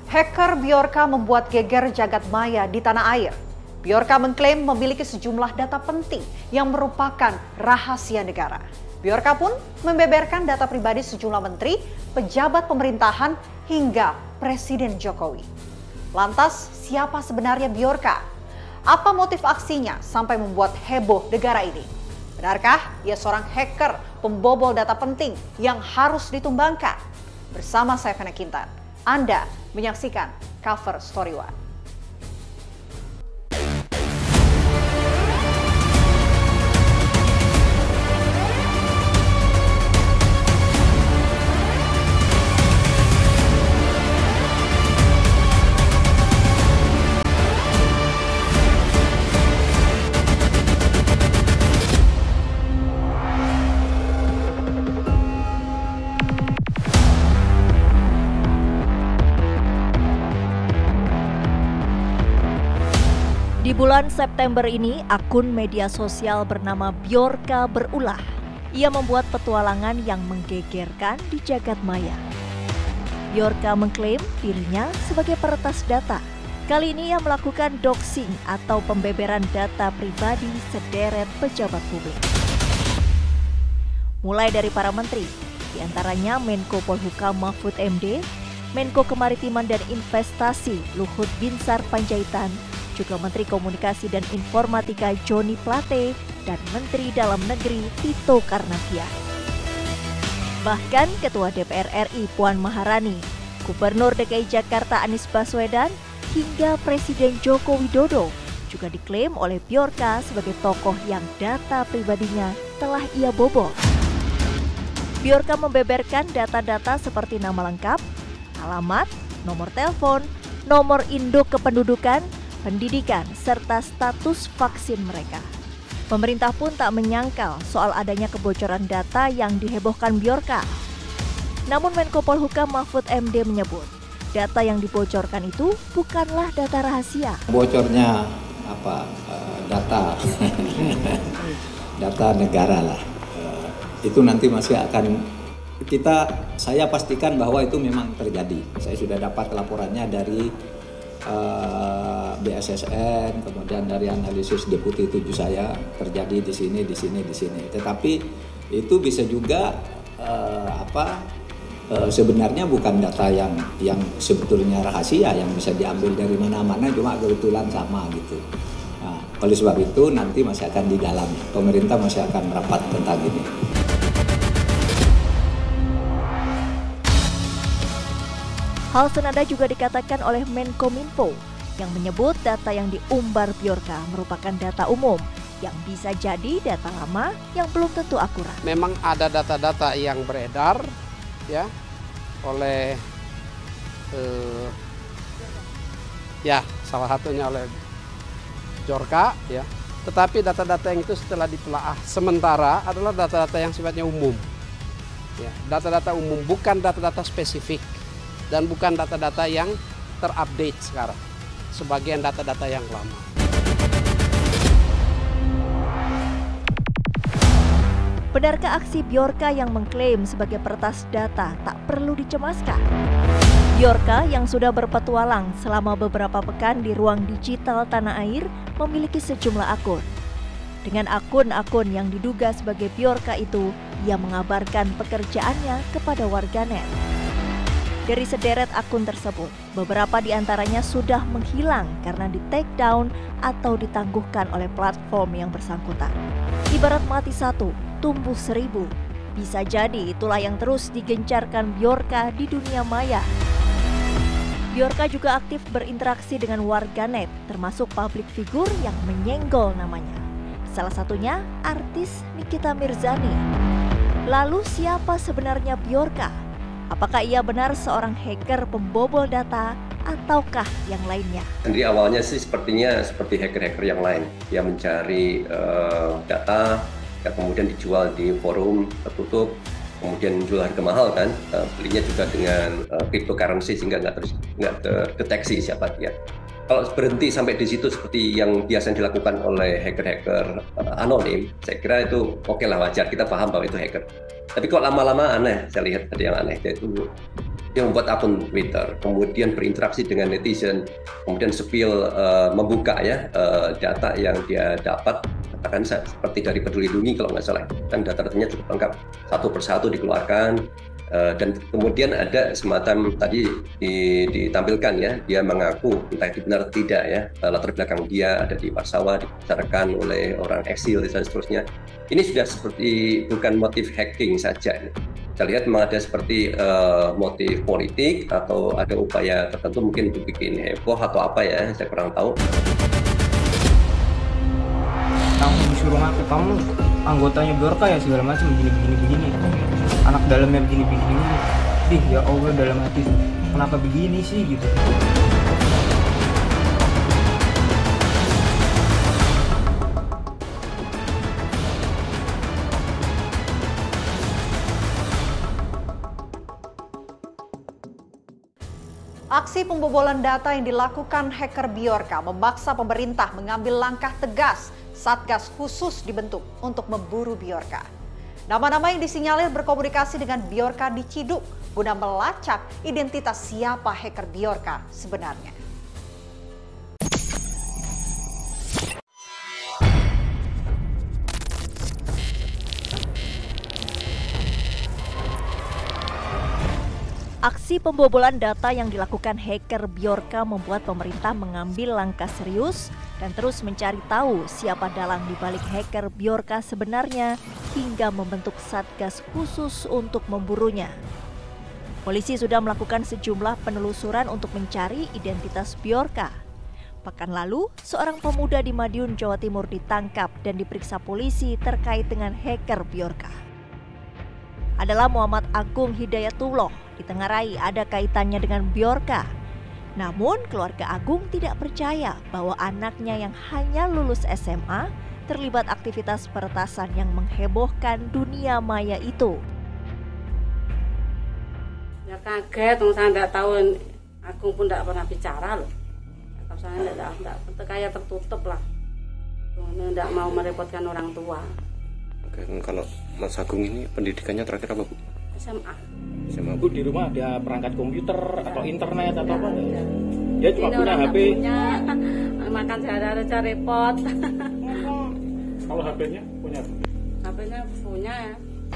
Hacker Bjorka membuat geger jagat maya di tanah air. Bjorka mengklaim memiliki sejumlah data penting yang merupakan rahasia negara. Bjorka pun membeberkan data pribadi sejumlah menteri, pejabat pemerintahan, hingga Presiden Jokowi. Lantas, siapa sebenarnya Bjorka? Apa motif aksinya sampai membuat heboh negara ini? Benarkah ia seorang hacker pembobol data penting yang harus ditumbangkan? Bersama saya Fena Kintan, Anda menyaksikan Cover Story One. Di bulan September ini, akun media sosial bernama Bjorka berulah. Ia membuat petualangan yang menggegerkan di jagat maya. Bjorka mengklaim dirinya sebagai peretas data. Kali ini ia melakukan doxing atau pembeberan data pribadi sederet pejabat publik. Mulai dari para menteri, diantaranya Menko Polhukam Mahfud MD, Menko Kemaritiman dan Investasi Luhut Binsar Panjaitan, juga Menteri Komunikasi dan Informatika Joni Plate, dan Menteri Dalam Negeri Tito Karnavian. Bahkan Ketua DPR RI Puan Maharani, Gubernur DKI Jakarta Anies Baswedan, hingga Presiden Joko Widodo juga diklaim oleh Bjorka sebagai tokoh yang data pribadinya telah ia bobol. Bjorka membeberkan data-data seperti nama lengkap, alamat, nomor telepon, nomor induk kependudukan, pendidikan, serta status vaksin mereka. Pemerintah pun tak menyangkal soal adanya kebocoran data yang dihebohkan Bjorka. Namun Menko Polhukam Mahfud MD menyebut, data yang dibocorkan itu bukanlah data rahasia. Bocornya data data negara lah. Itu nanti masih akan saya pastikan bahwa itu memang terjadi. Saya sudah dapat laporannya dari BSSN, kemudian dari analisis Deputi 7 saya, terjadi di sini. Tetapi itu bisa juga sebenarnya bukan data yang sebetulnya rahasia yang bisa diambil dari mana-mana, cuma kebetulan sama gitu. Nah, oleh sebab itu nanti masih akan didalami. Pemerintah masih akan merapat tentang ini. Hal senada juga dikatakan oleh Menkominfo yang menyebut data yang diumbar Bjorka merupakan data umum yang bisa jadi data lama yang belum tentu akurat. Memang ada data-data yang beredar ya oleh salah satunya oleh Bjorka ya. Tetapi data-data yang itu setelah ditelaah sementara adalah data-data yang sifatnya umum. Ya, data-data umum, bukan data-data spesifik. Dan bukan data-data yang terupdate sekarang, sebagian data-data yang lama. Benarkah aksi Bjorka yang mengklaim sebagai peretas data tak perlu dicemaskan? Bjorka yang sudah berpetualang selama beberapa pekan di ruang digital tanah air memiliki sejumlah akun. Dengan akun-akun yang diduga sebagai Bjorka itu, ia mengabarkan pekerjaannya kepada warganet. Dari sederet akun tersebut, beberapa di antaranya sudah menghilang karena di-take down atau ditangguhkan oleh platform yang bersangkutan. Ibarat mati satu, tumbuh 1000. Bisa jadi itulah yang terus digencarkan Bjorka di dunia maya. Bjorka juga aktif berinteraksi dengan warganet, termasuk public figure yang menyenggol namanya. Salah satunya artis Nikita Mirzani. Lalu siapa sebenarnya Bjorka? Apakah ia benar seorang hacker pembobol data ataukah yang lainnya? Sendiri awalnya sih sepertinya seperti hacker-hacker yang lain yang mencari data yang kemudian dijual di forum tertutup, kemudian jual harga mahal kan, belinya juga dengan cryptocurrency sehingga nggak terdeteksi siapa dia. Kalau berhenti sampai di situ seperti yang biasa dilakukan oleh hacker-hacker anonim, saya kira itu oke lah, wajar, kita paham bahwa itu hacker. Tapi kok lama-lama aneh, saya lihat ada yang aneh, yaitu dia membuat akun Twitter, kemudian berinteraksi dengan netizen, kemudian spill membuka ya data yang dia dapat, katakan seperti dari Peduli Lindungi kalau nggak salah, kan data-datanya cukup lengkap, satu persatu dikeluarkan, dan kemudian ada semacam tadi ditampilkan ya, dia mengaku entah itu benar atau tidak ya, latar belakang dia ada di Warsawa, dibicarakan oleh orang eksil dan seterusnya. Ini sudah seperti bukan motif hacking saja. Kita lihat memang ada seperti motif politik atau ada upaya tertentu mungkin untuk bikin heboh atau apa ya, saya kurang tahu. Kamu disuruh ngaku, kamu anggotanya Bjorka ya segala macam begini. Anak dalamnya begini. Dih, ya Allah dalam hati, kenapa begini sih gitu. Aksi pembobolan data yang dilakukan hacker Bjorka memaksa pemerintah mengambil langkah tegas. Satgas khusus dibentuk untuk memburu Bjorka. Nama-nama yang disinyalir berkomunikasi dengan Bjorka diciduk guna melacak identitas siapa hacker Bjorka sebenarnya. Aksi pembobolan data yang dilakukan hacker Bjorka membuat pemerintah mengambil langkah serius dan terus mencari tahu siapa dalang di balik hacker Bjorka sebenarnya hingga membentuk satgas khusus untuk memburunya. Polisi sudah melakukan sejumlah penelusuran untuk mencari identitas Bjorka. Pekan lalu, seorang pemuda di Madiun, Jawa Timur ditangkap dan diperiksa polisi terkait dengan hacker Bjorka. Adalah Muhammad Agung Hidayatullah, ditengarai ada kaitannya dengan Bjorka. Namun keluarga Agung tidak percaya bahwa anaknya yang hanya lulus SMA terlibat aktivitas peretasan yang menghebohkan dunia maya itu. Ya kaget, saya tidak tahu, Agung pun tidak pernah bicara loh. Kalau saya tidak kayak tertutup lah, tidak mau merepotkan orang tua. Oke, kalau Mas Agung ini pendidikannya terakhir apa, Bu? SMA. SMA. Bu, di rumah ada perangkat komputer atau internet atau apa? Dia cuma punya HP. Punya, makan sehari-hari aja repot. Kalau HP-nya punya? HP-nya punya ya.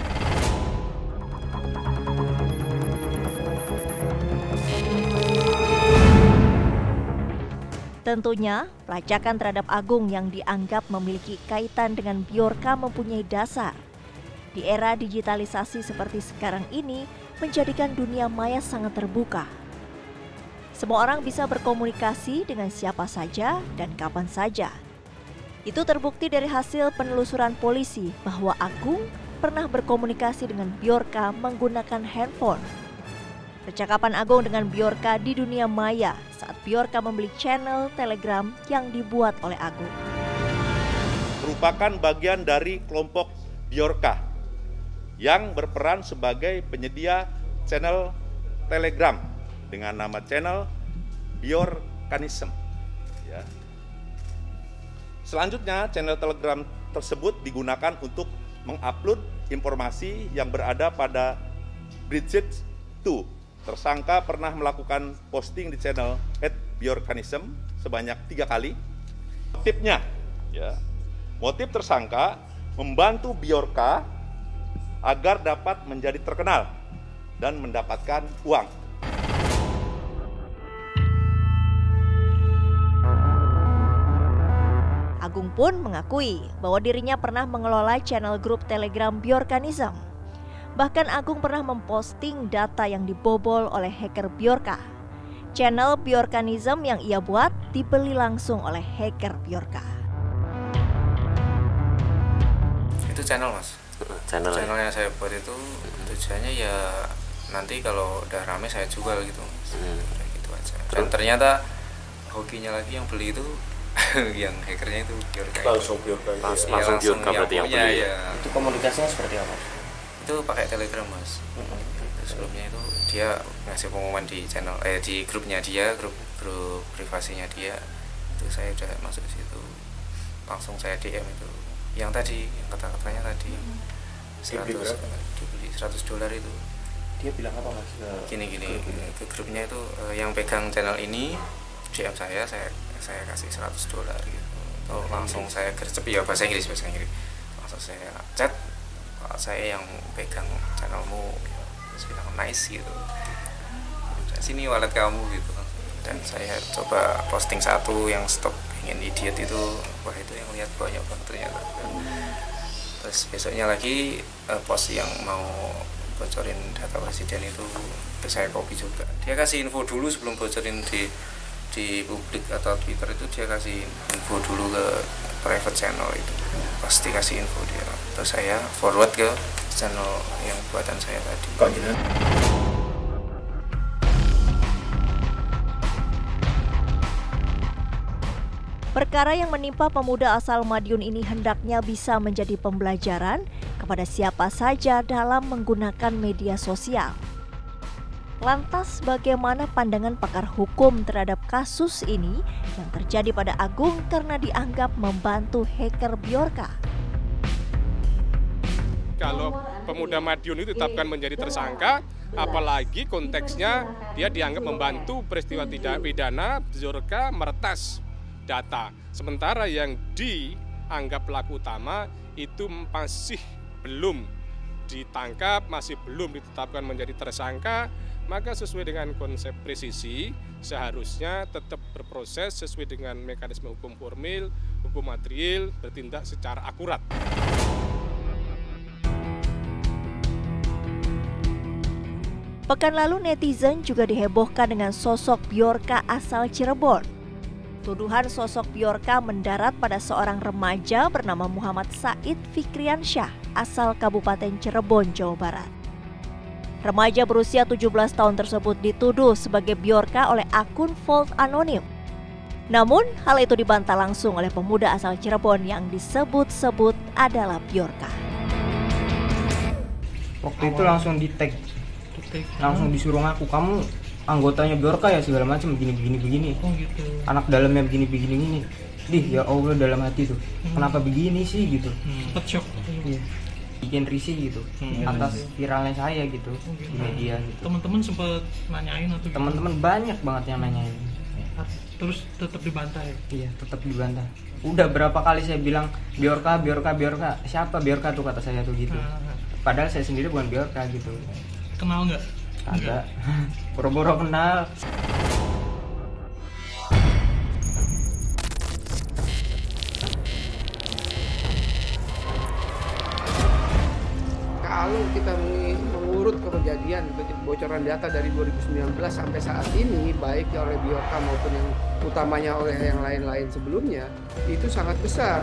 Tentunya, pelacakan terhadap Agung yang dianggap memiliki kaitan dengan Bjorka mempunyai dasar. Di era digitalisasi seperti sekarang ini, menjadikan dunia maya sangat terbuka. Semua orang bisa berkomunikasi dengan siapa saja dan kapan saja. Itu terbukti dari hasil penelusuran polisi bahwa Agung pernah berkomunikasi dengan Bjorka menggunakan handphone. Percakapan Agung dengan Bjorka di dunia maya saat Bjorka membeli channel Telegram yang dibuat oleh Agung. Merupakan bagian dari kelompok Bjorka yang berperan sebagai penyedia channel Telegram dengan nama channel Bjorkanism. Ya. Selanjutnya, channel Telegram tersebut digunakan untuk mengupload informasi yang berada pada Bridget 2. Tersangka pernah melakukan posting di channel @Bjorkanism sebanyak 3 kali. Motifnya, ya, motif tersangka membantu Bjorka agar dapat menjadi terkenal dan mendapatkan uang. Agung pun mengakui bahwa dirinya pernah mengelola channel grup Telegram Bjorkanism. Bahkan Agung pernah memposting data yang dibobol oleh hacker Bjorka. Channel Bjorkanism yang ia buat dibeli langsung oleh hacker Bjorka. Itu channel, Mas. Channelnya saya buat itu tujuannya ya nanti kalau udah rame saya jual gitu, Mas. Kayak gitu aja. Dan ternyata hokinya lagi yang beli itu yang hackernya itu Bjorka. Langsung Bjorka. Langsung Bjorka berarti yang beli. Ya. Itu komunikasinya seperti apa? Itu pakai Telegram, Mas. Sebelumnya itu dia ngasih pengumuman di channel di grupnya dia, grup privasinya dia. Itu saya udah masuk ke situ. Langsung saya DM itu. Yang tadi, yang kata-katanya tadi $100 itu. Dia bilang apa mas? Gini ke grupnya itu yang pegang channel ini DM saya kasih $100 gitu. Atau langsung saya gercep ya bahasa Inggris. Langsung saya chat, saya yang pegang channelmu, terus bilang nice gitu. Sini wallet kamu gitu. Dan saya coba posting satu yang stop ingin idiot itu, wah itu yang lihat banyak banget ternyata. Terus besoknya lagi post yang mau bocorin data presiden itu saya copy juga. Dia kasih info dulu sebelum bocorin di publik atau Twitter, itu dia kasih info dulu ke private channel itu. Pasti kasih info dia. Terus saya forward ke channel yang buatan saya tadi. Kok gitu? Perkara yang menimpa pemuda asal Madiun ini hendaknya bisa menjadi pembelajaran kepada siapa saja dalam menggunakan media sosial. Lantas bagaimana pandangan pakar hukum terhadap kasus ini yang terjadi pada Agung karena dianggap membantu hacker Bjorka? Kalau pemuda Madiun itu ditetapkan menjadi tersangka, apalagi konteksnya dia dianggap membantu peristiwa tindak pidana Bjorka meretas data. Sementara yang dianggap pelaku utama itu masih belum ditangkap, masih belum ditetapkan menjadi tersangka, maka sesuai dengan konsep presisi seharusnya tetap berproses sesuai dengan mekanisme hukum formil, hukum material, bertindak secara akurat. Pekan lalu netizen juga dihebohkan dengan sosok Bjorka asal Cirebon. Tuduhan sosok Bjorka mendarat pada seorang remaja bernama Muhammad Said Fikriansyah asal Kabupaten Cirebon, Jawa Barat. Remaja berusia 17 tahun tersebut dituduh sebagai Bjorka oleh akun Volt Anonim. Namun, hal itu dibantah langsung oleh pemuda asal Cirebon yang disebut-sebut adalah Bjorka. Waktu itu langsung di-tag, langsung disuruh ngaku, kamu anggotanya Bjorka ya segala macam begini. Oh gitu. Anak dalamnya begini. Ya Allah dalam hati tuh. Kenapa begini sih gitu. Sempat shock. Iya. Bikin risih gitu atas viralnya saya gitu di media gitu. Teman-teman sempat nanyain atau teman-teman banyak banget yang nanyain. Terus tetap dibantah ya? Iya, tetap dibantah. Udah berapa kali saya bilang Bjorka. Siapa Bjorka tuh kata saya tuh gitu. Padahal saya sendiri bukan Bjorka gitu. Kenal nggak? Ada. Boro-boro kenal. Kalau kita mengurut kejadian bocoran data dari 2019 sampai saat ini, baik oleh Bjorka maupun yang utamanya oleh yang lain-lain sebelumnya, itu sangat besar.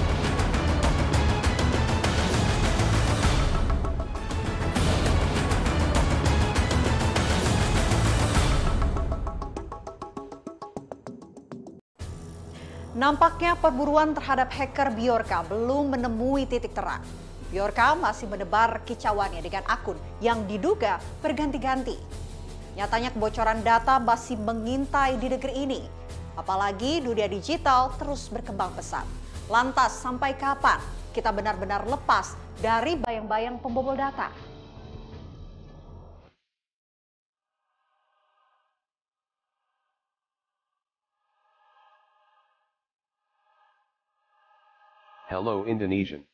Nampaknya perburuan terhadap hacker Bjorka belum menemui titik terang. Bjorka masih menebar kicauannya dengan akun yang diduga berganti-ganti. Nyatanya kebocoran data masih mengintai di negeri ini. Apalagi dunia digital terus berkembang pesat. Lantas sampai kapan kita benar-benar lepas dari bayang-bayang pembobol data? Hello Indonesian.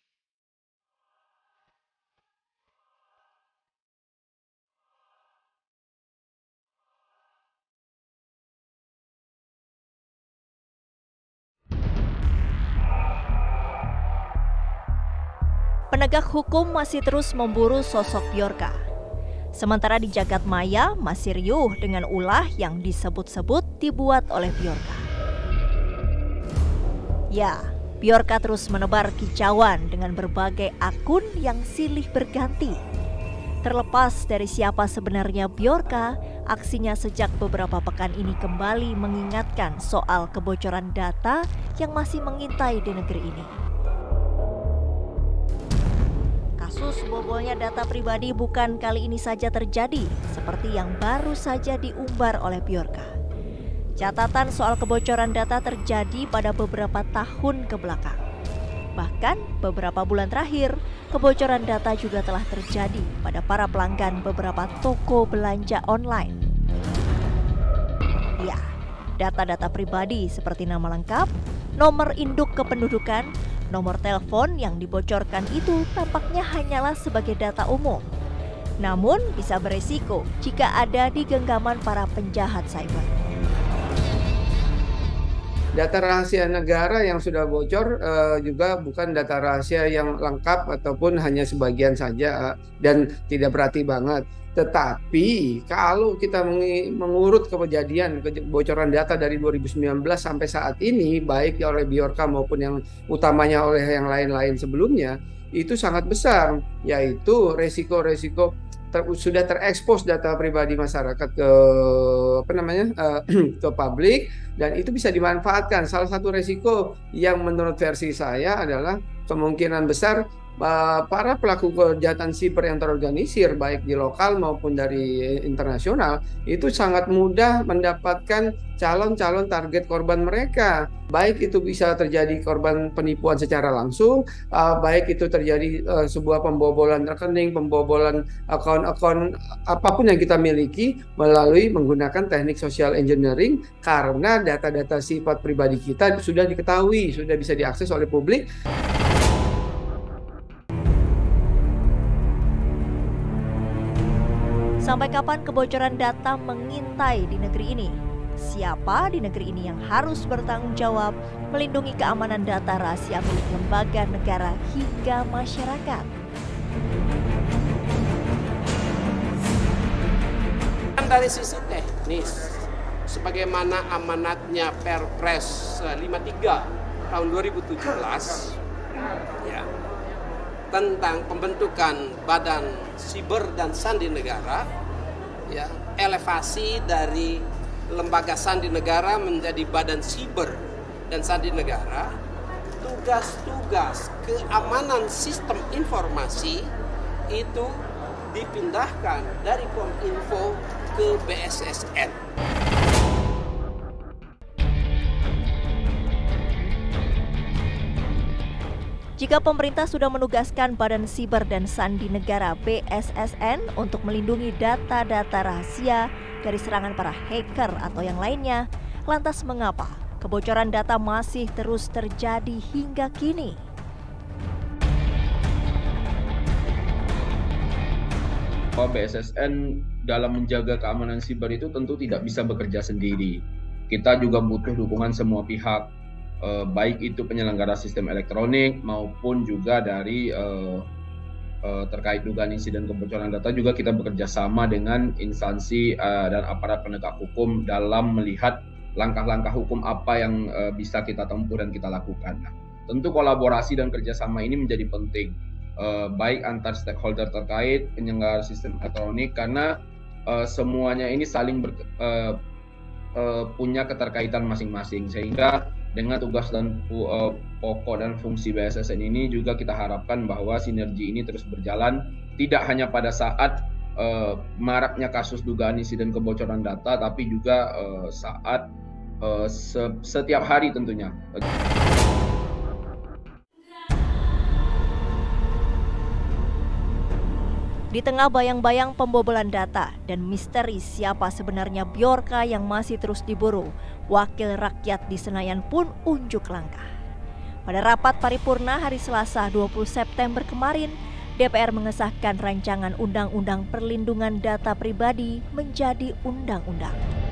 Penegak hukum masih terus memburu sosok Bjorka. Sementara di jagat maya masih riuh dengan ulah yang disebut-sebut dibuat oleh Bjorka. Ya, Bjorka terus menebar kicauan dengan berbagai akun yang silih berganti. Terlepas dari siapa sebenarnya Bjorka, aksinya sejak beberapa pekan ini kembali mengingatkan soal kebocoran data yang masih mengintai di negeri ini. Kasus bobolnya data pribadi bukan kali ini saja terjadi, seperti yang baru saja diumbar oleh Bjorka. Catatan soal kebocoran data terjadi pada beberapa tahun ke belakang. Bahkan beberapa bulan terakhir, kebocoran data juga telah terjadi pada para pelanggan beberapa toko belanja online. Ya, data-data pribadi seperti nama lengkap, nomor induk kependudukan, nomor telepon yang dibocorkan itu tampaknya hanyalah sebagai data umum. Namun bisa beresiko jika ada di genggaman para penjahat cyber. Data rahasia negara yang sudah bocor juga bukan data rahasia yang lengkap ataupun hanya sebagian saja dan tidak berarti banget. Tetapi kalau kita mengurut kejadian kebocoran data dari 2019 sampai saat ini, baik oleh Bjorka maupun yang utamanya oleh yang lain-lain sebelumnya, itu sangat besar, yaitu resiko-resiko sudah terekspos data pribadi masyarakat ke ke publik, dan itu bisa dimanfaatkan. Salah satu resiko yang menurut versi saya adalah kemungkinan besar para pelaku kejahatan siber yang terorganisir baik di lokal maupun dari internasional itu sangat mudah mendapatkan calon-calon target korban mereka. Baik itu bisa terjadi korban penipuan secara langsung, baik itu terjadi sebuah pembobolan rekening, pembobolan akun-akun apapun yang kita miliki melalui menggunakan teknik social engineering, karena data-data sifat pribadi kita sudah diketahui, sudah bisa diakses oleh publik. Sampai kapan kebocoran data mengintai di negeri ini? Siapa di negeri ini yang harus bertanggung jawab melindungi keamanan data rahasia milik lembaga negara hingga masyarakat? Dari sisi teknis, sebagaimana amanatnya Perpres 53 tahun 2017, ya, tentang pembentukan Badan Siber dan Sandi Negara, ya, elevasi dari Lembaga Sandi Negara menjadi Badan Siber dan Sandi Negara, tugas-tugas keamanan sistem informasi itu dipindahkan dari Kominfo ke BSSN. Jika pemerintah sudah menugaskan Badan Siber dan Sandi Negara BSSN untuk melindungi data-data rahasia dari serangan para hacker atau yang lainnya, lantas mengapa kebocoran data masih terus terjadi hingga kini? BSSN dalam menjaga keamanan siber itu tentu tidak bisa bekerja sendiri. Kita juga butuh dukungan semua pihak, baik itu penyelenggara sistem elektronik maupun juga dari terkait dugaan insiden kebocoran data, juga kita bekerja sama dengan instansi dan aparat penegak hukum dalam melihat langkah-langkah hukum apa yang bisa kita tempuh dan kita lakukan. Nah, tentu kolaborasi dan kerjasama ini menjadi penting, baik antar stakeholder terkait penyelenggara sistem elektronik, karena semuanya ini saling punya keterkaitan masing-masing, sehingga dengan tugas dan pokok dan fungsi BSSN ini juga kita harapkan bahwa sinergi ini terus berjalan, tidak hanya pada saat maraknya kasus dugaan insiden kebocoran data, tapi juga saat setiap hari tentunya. Di tengah bayang-bayang pembobolan data dan misteri siapa sebenarnya Bjorka yang masih terus diburu, wakil rakyat di Senayan pun unjuk langkah. Pada rapat paripurna hari Selasa 20 September kemarin, DPR mengesahkan rancangan Undang-Undang Perlindungan Data Pribadi menjadi undang-undang.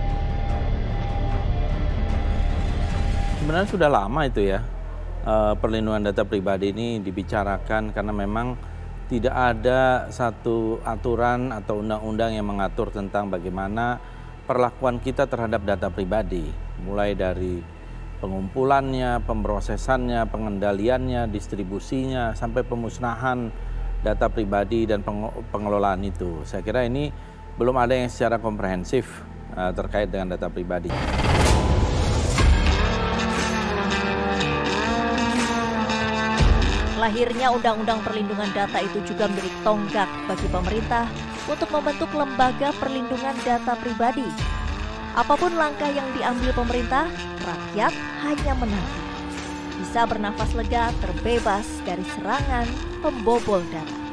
Sebenarnya sudah lama itu ya, perlindungan data pribadi ini dibicarakan, karena memang tidak ada satu aturan atau undang-undang yang mengatur tentang bagaimana perlakuan kita terhadap data pribadi, mulai dari pengumpulannya, pemrosesannya, pengendaliannya, distribusinya, sampai pemusnahan data pribadi dan pengelolaan itu. Saya kira ini belum ada yang secara komprehensif terkait dengan data pribadi. Lahirnya Undang-Undang Perlindungan Data itu juga menjadi tonggak bagi pemerintah untuk membentuk lembaga perlindungan data pribadi. Apapun langkah yang diambil pemerintah, rakyat hanya menanti. bisa bernafas lega terbebas dari serangan pembobol data.